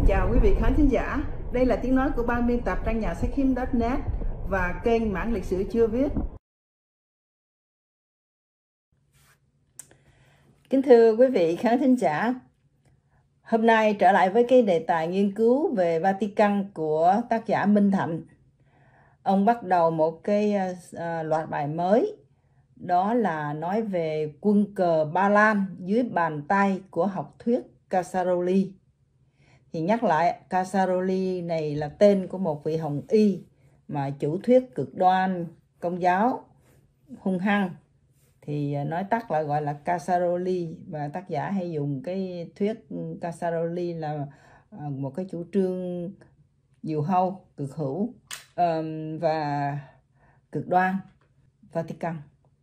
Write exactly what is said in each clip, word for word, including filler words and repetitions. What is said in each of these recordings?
chào quý vị khán thính giả. Đây là tiếng nói của ban biên tập trang nhà sách hiếm chấm net và kênh Mảng Lịch sử Chưa Viết. Kính thưa quý vị khán thính giả, hôm nay trở lại với cái đề tài nghiên cứu về Vatican của tác giả Minh Thạnh. Ông bắt đầu một cái uh, loạt bài mới, đó là nói về quân cờ Ba Lan dưới bàn tay của học thuyết Casaroli. Thì nhắc lại, Casaroli này là tên của một vị hồng y mà chủ thuyết cực đoan Công giáo hung hăng, thì nói tắt là gọi là Casaroli, và tác giả hay dùng cái thuyết Casaroli là một cái chủ trương diều hâu, cực hữu um, và cực đoan Vatican.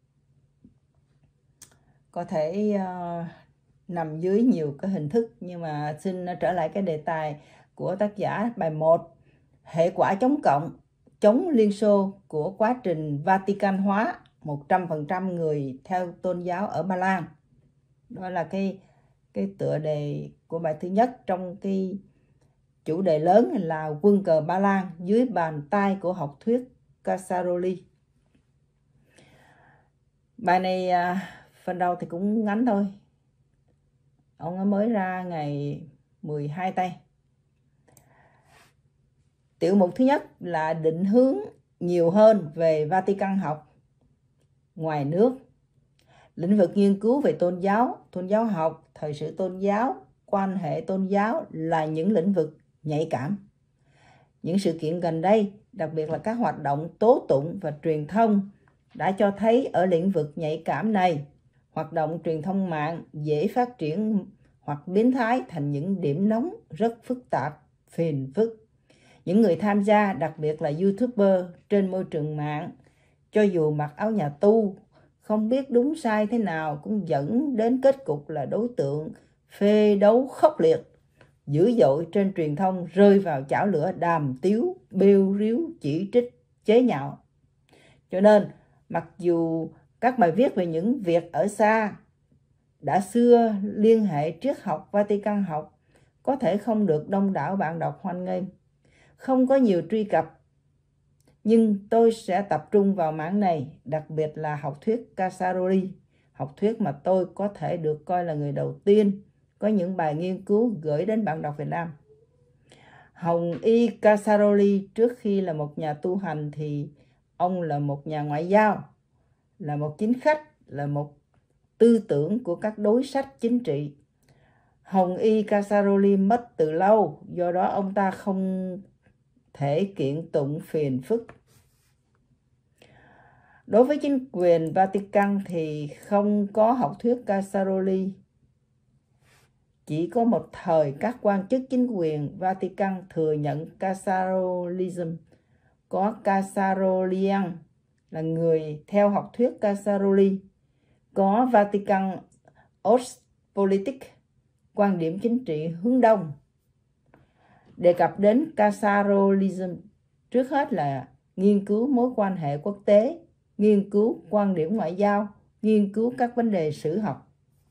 Có thể uh, nằm dưới nhiều cái hình thức, nhưng mà xin trở lại cái đề tài của tác giả bài một, hệ quả chống cộng, chống Liên Xô của quá trình Vatican hóa một trăm phần trăm người theo tôn giáo ở Ba Lan. Đó là cái, cái tựa đề của bài thứ nhất trong cái chủ đề lớn là quân cờ Ba Lan dưới bàn tay của học thuyết Casaroli. Bài này phần đầu thì cũng ngắn thôi. Ông ấy mới ra ngày mười hai tây. Tiểu mục thứ nhất là định hướng nhiều hơn về Vatican học ngoài nước. Lĩnh vực nghiên cứu về tôn giáo, tôn giáo học, thời sự tôn giáo, quan hệ tôn giáo là những lĩnh vực nhạy cảm. Những sự kiện gần đây, đặc biệt là các hoạt động tố tụng và truyền thông, đã cho thấy ở lĩnh vực nhạy cảm này, hoạt động truyền thông mạng dễ phát triển hoặc biến thái thành những điểm nóng rất phức tạp, phiền phức. Những người tham gia, đặc biệt là YouTuber trên môi trường mạng, cho dù mặc áo nhà tu, không biết đúng sai thế nào, cũng dẫn đến kết cục là đối tượng phê đấu khốc liệt, dữ dội trên truyền thông, rơi vào chảo lửa đàm tiếu, bêu riếu, chỉ trích, chế nhạo. Cho nên, mặc dù các bài viết về những việc ở xa đã xưa liên hệ triết học Vatican học có thể không được đông đảo bạn đọc hoan nghênh, không có nhiều truy cập, nhưng tôi sẽ tập trung vào mảng này, đặc biệt là học thuyết Casaroli, học thuyết mà tôi có thể được coi là người đầu tiên có những bài nghiên cứu gửi đến bạn đọc Việt Nam. Hồng y Casaroli trước khi là một nhà tu hành thì ông là một nhà ngoại giao, là một chính khách, là một tư tưởng của các đối sách chính trị. Hồng y Casaroli mất từ lâu, do đó ông ta không thể kiện tụng phiền phức. Đối với chính quyền Vatican thì không có học thuyết Casaroli. Chỉ có một thời các quan chức chính quyền Vatican thừa nhận Casarolism, có Casarolian là người theo học thuyết Casaroli, có Vatican Ostpolitik, quan điểm chính trị hướng đông. Đề cập đến Casarolism, trước hết là nghiên cứu mối quan hệ quốc tế, nghiên cứu quan điểm ngoại giao, nghiên cứu các vấn đề sử học.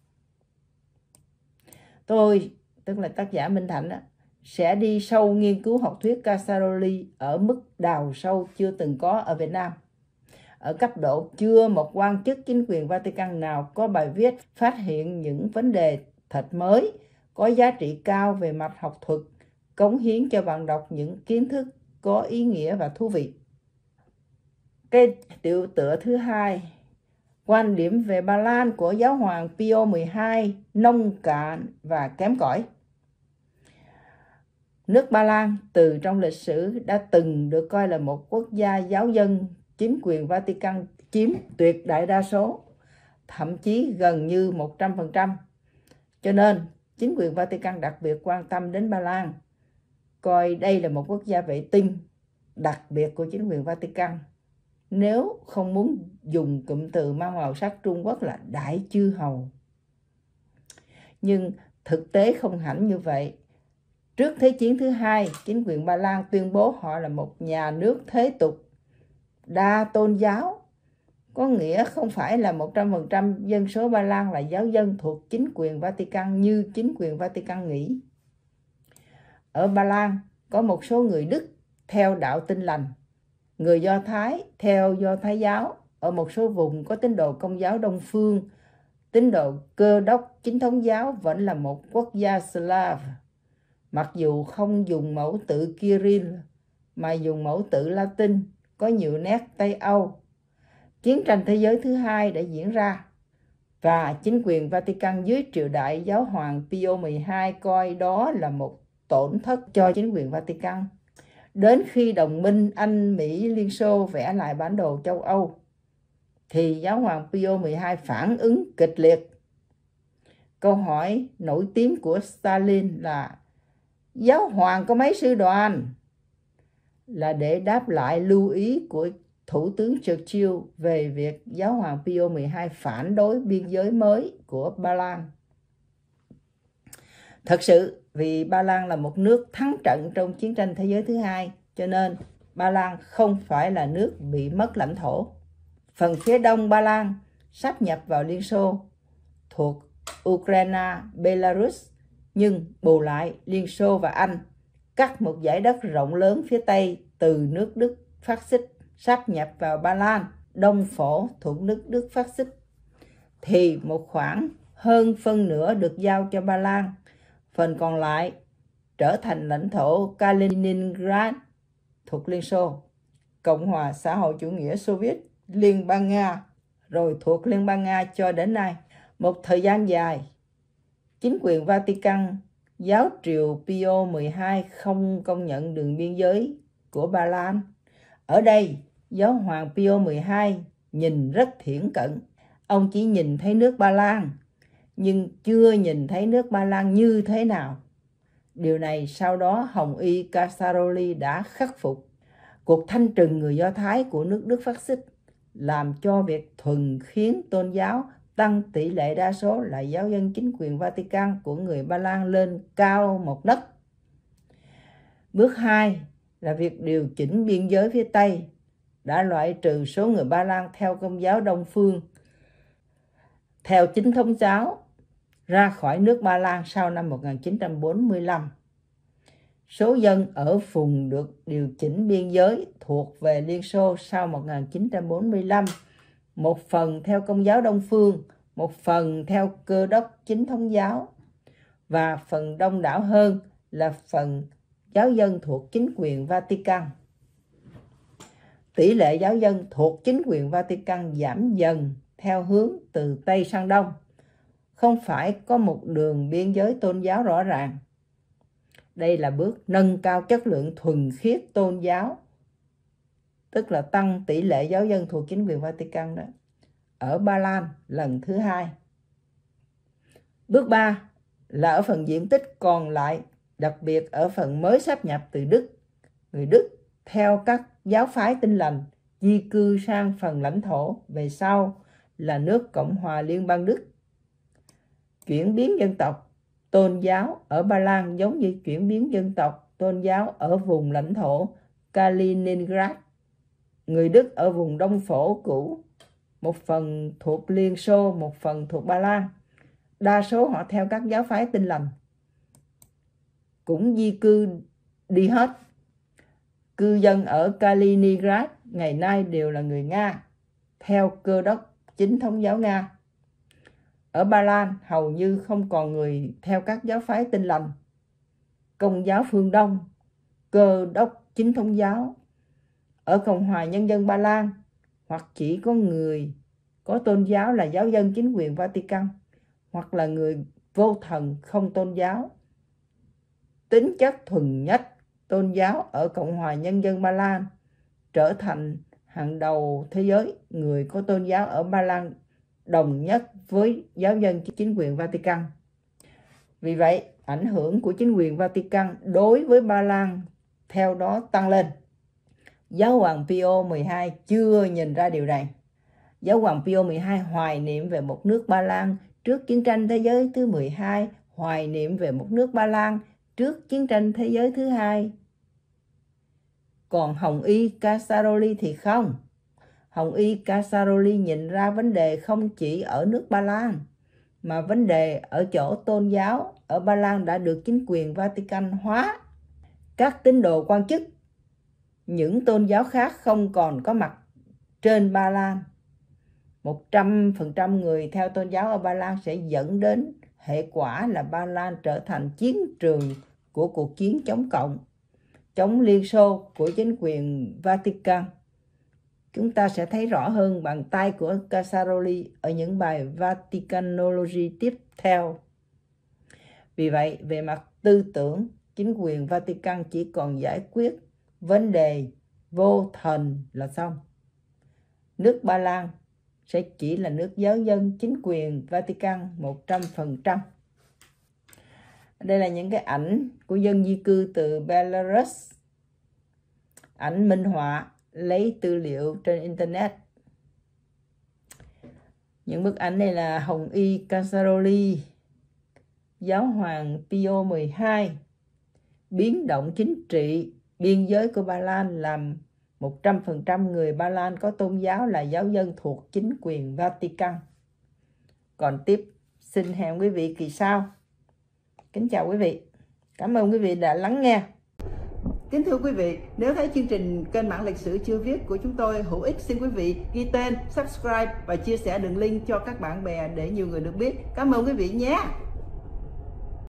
Tôi, tức là tác giả Minh Thạnh, sẽ đi sâu nghiên cứu học thuyết Casaroli ở mức đào sâu chưa từng có ở Việt Nam. Ở cấp độ chưa một quan chức chính quyền Vatican nào có bài viết phát hiện những vấn đề thật mới, có giá trị cao về mặt học thuật, cống hiến cho bạn đọc những kiến thức có ý nghĩa và thú vị. Cái tiểu tựa thứ hai, quan điểm về Ba Lan của giáo hoàng Pio mười hai nông cạn và kém cỏi. Nước Ba Lan từ trong lịch sử đã từng được coi là một quốc gia giáo dân, chính quyền Vatican chiếm tuyệt đại đa số, thậm chí gần như một trăm phần trăm. Cho nên, chính quyền Vatican đặc biệt quan tâm đến Ba Lan, coi đây là một quốc gia vệ tinh đặc biệt của chính quyền Vatican. Nếu không muốn dùng cụm từ mang màu sắc Trung Quốc là đại chư hầu. Nhưng thực tế không hẳn như vậy. Trước Thế chiến thứ hai, chính quyền Ba Lan tuyên bố họ là một nhà nước thế tục, đa tôn giáo, có nghĩa không phải là một trăm phần trăm dân số Ba Lan là giáo dân thuộc chính quyền Vatican như chính quyền Vatican nghĩ. ở Ba Lan có một số người Đức theo đạo Tin Lành, người Do Thái theo Do Thái giáo. Ở một số vùng có tín đồ Công giáo Đông phương, tín đồ Cơ đốc Chính thống giáo vẫn là một quốc gia Slav, mặc dù không dùng mẫu tự Kirill mà dùng mẫu tự Latin, có nhiều nét Tây Âu. Chiến tranh thế giới thứ hai đã diễn ra và chính quyền Vatican dưới triều đại giáo hoàng Pio mười hai coi đó là một tổn thất cho chính quyền Vatican. Đến khi đồng minh Anh, Mỹ, Liên Xô vẽ lại bản đồ châu Âu, thì giáo hoàng Pio mười hai phản ứng kịch liệt. Câu hỏi nổi tiếng của Stalin là giáo hoàng có mấy sư đoàn, là để đáp lại lưu ý của Thủ tướng Churchill về việc giáo hoàng Pio mười hai phản đối biên giới mới của Ba Lan. Thật sự, vì Ba Lan là một nước thắng trận trong chiến tranh thế giới thứ hai, cho nên Ba Lan không phải là nước bị mất lãnh thổ. Phần phía đông Ba Lan sáp nhập vào Liên Xô thuộc Ukraine, Belarus, nhưng bù lại Liên Xô và Anh cắt một dải đất rộng lớn phía tây từ nước Đức phát xít sáp nhập vào Ba Lan, Đông Phổ thuộc nước Đức phát xít, thì một khoảng hơn phân nửa được giao cho Ba Lan, phần còn lại trở thành lãnh thổ Kaliningrad thuộc Liên Xô, Cộng hòa xã hội chủ nghĩa Xô Viết, Liên bang Nga, rồi thuộc Liên bang Nga cho đến nay. Một thời gian dài, chính quyền Vatican, giáo triều Pio mười hai không công nhận đường biên giới của Ba Lan. Ở đây, giáo hoàng Pio mười hai nhìn rất thiển cận. Ông chỉ nhìn thấy nước Ba Lan, nhưng chưa nhìn thấy nước Ba Lan như thế nào. Điều này sau đó Hồng Y Casaroli đã khắc phục. Cuộc thanh trừng người Do Thái của nước Đức phát xít làm cho việc thuần khiến tôn giáo tăng tỷ lệ đa số là giáo dân chính quyền Vatican của người Ba Lan lên cao một nấc. Bước hai là việc điều chỉnh biên giới phía Tây đã loại trừ số người Ba Lan theo Công giáo Đông phương, theo chính thống giáo ra khỏi nước Ba Lan sau năm một nghìn chín trăm bốn mươi lăm. Số dân ở vùng được điều chỉnh biên giới thuộc về Liên Xô sau một nghìn chín trăm bốn mươi lăm, một phần theo Công giáo Đông phương, một phần theo Cơ đốc Chính thống giáo, và phần đông đảo hơn là phần giáo dân thuộc chính quyền Vatican. Tỷ lệ giáo dân thuộc chính quyền Vatican giảm dần theo hướng từ Tây sang Đông, không phải có một đường biên giới tôn giáo rõ ràng. Đây là bước nâng cao chất lượng thuần khiết tôn giáo, tức là tăng tỷ lệ giáo dân thuộc chính quyền Vatican đó, ở Ba Lan lần thứ hai. Bước ba là ở phần diện tích còn lại, đặc biệt ở phần mới sáp nhập từ Đức. Người Đức theo các giáo phái Tin Lành di cư sang phần lãnh thổ về sau là nước Cộng hòa Liên bang Đức. Chuyển biến dân tộc tôn giáo ở Ba Lan giống như chuyển biến dân tộc tôn giáo ở vùng lãnh thổ Kaliningrad. Người Đức ở vùng Đông Phổ cũ, một phần thuộc Liên Xô, một phần thuộc Ba Lan, đa số họ theo các giáo phái Tin Lành, cũng di cư đi hết. Cư dân ở Kaliningrad ngày nay đều là người Nga, theo Cơ đốc Chính thống giáo Nga. Ở Ba Lan hầu như không còn người theo các giáo phái Tin Lành, Công giáo phương Đông, Cơ đốc Chính thống giáo. Ở Cộng hòa Nhân dân Ba Lan, hoặc chỉ có người có tôn giáo là giáo dân chính quyền Vatican, hoặc là người vô thần không tôn giáo. Tính chất thuần nhất tôn giáo ở Cộng hòa Nhân dân Ba Lan trở thành hàng đầu thế giới. Người có tôn giáo ở Ba Lan đồng nhất với giáo dân chính quyền Vatican. Vì vậy, ảnh hưởng của chính quyền Vatican đối với Ba Lan theo đó tăng lên. Giáo hoàng Pio mười hai chưa nhìn ra điều này. Giáo hoàng Pio mười hai hoài niệm về một nước Ba Lan trước chiến tranh thế giới thứ mười hai, hoài niệm về một nước Ba Lan trước chiến tranh thế giới thứ hai. Còn Hồng Y Casaroli thì không. Hồng Y Casaroli nhìn ra vấn đề không chỉ ở nước Ba Lan, mà vấn đề ở chỗ tôn giáo ở Ba Lan đã được chính quyền Vatican hóa các tín đồ quan chức, những tôn giáo khác không còn có mặt trên Ba Lan. một trăm phần trăm người theo tôn giáo ở Ba Lan sẽ dẫn đến hệ quả là Ba Lan trở thành chiến trường của cuộc chiến chống Cộng, chống Liên Xô của chính quyền Vatican. Chúng ta sẽ thấy rõ hơn bàn tay của Casaroli ở những bài Vaticanology tiếp theo. Vì vậy, về mặt tư tưởng, chính quyền Vatican chỉ còn giải quyết vấn đề vô thần là xong. Nước Ba Lan sẽ chỉ là nước giáo dân chính quyền Vatican một trăm phần trăm. Đây là những cái ảnh của dân di cư từ Belarus. Ảnh minh họa lấy tư liệu trên Internet. Những bức ảnh này là Hồng Y Casaroli, Giáo hoàng Pio mười hai, biến động chính trị biên giới của Ba Lan làm một trăm phần trăm người Ba Lan có tôn giáo là giáo dân thuộc chính quyền Vatican. Còn tiếp, xin hẹn quý vị kỳ sau. Kính chào quý vị. Cảm ơn quý vị đã lắng nghe. Kính thưa quý vị, nếu thấy chương trình kênh Mảng Lịch Sử Chưa Viết của chúng tôi hữu ích, xin quý vị ghi tên, subscribe và chia sẻ đường link cho các bạn bè để nhiều người được biết. Cảm ơn quý vị nhé.